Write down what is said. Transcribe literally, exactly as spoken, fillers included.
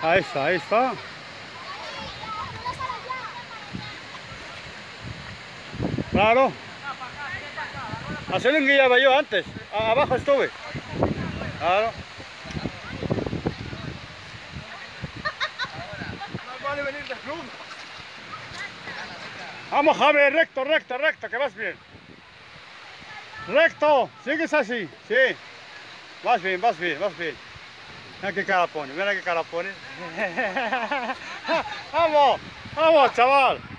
Ahí está, ahí está. Claro. Así lo guiaba yo antes. A- abajo estuve. Claro. Más vale venir de club. Vamos, Javi, recto, recto, recto, que vas bien. Recto, sigues así, sí. Vas bien, vas bien, vas bien. Mira qué cara pone, mira qué cara pone. Vamos, vamos, chaval.